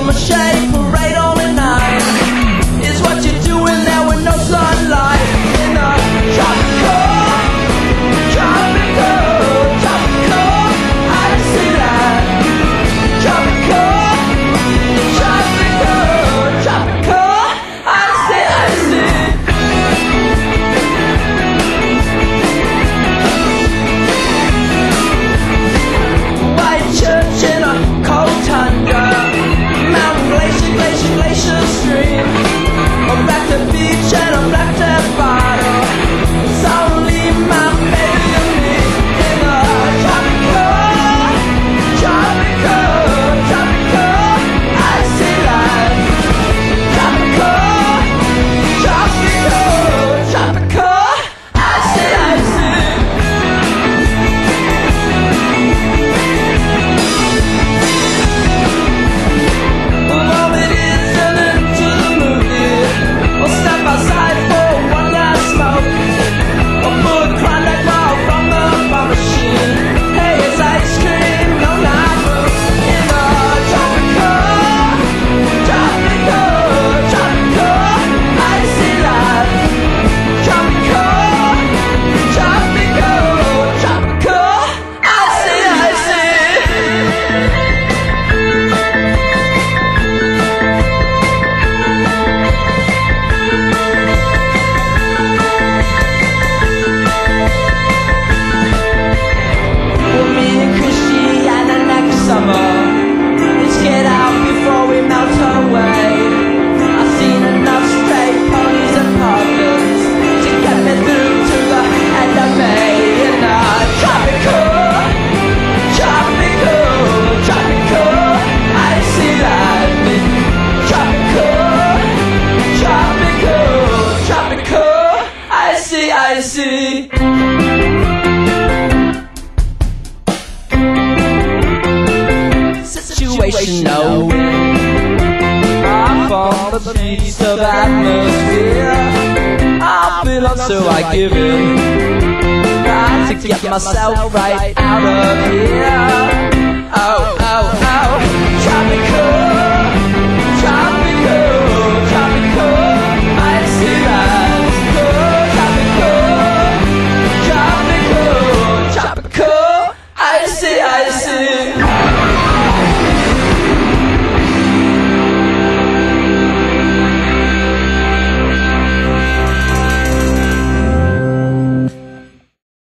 machete parade all at night is what you're doing there with no sunlight in the tropical, Iceland. Tropical, Iceland. White church in a cold tundra, mountain glacier stream, a back to beach and a black tap bottle. It's only my baby and me in the tropical, Iceland. Tropical, Iceland. Outside for one last smoke, or pull a Klondike ball from the bar machine. Hey, it's ice cream, no night boots in the tropical, Iceland. Tropical, summer. Let's get out before we melt away. I've seen enough stray ponies and pumpkins to get me through to the end of May in the tropical, Iceland. Tropical, icy. Situation I'm fond of the peace of atmosphere. I belong, so I give in. Got to get myself right out of here. Oh, tropical, Iceland. Tropical, icy.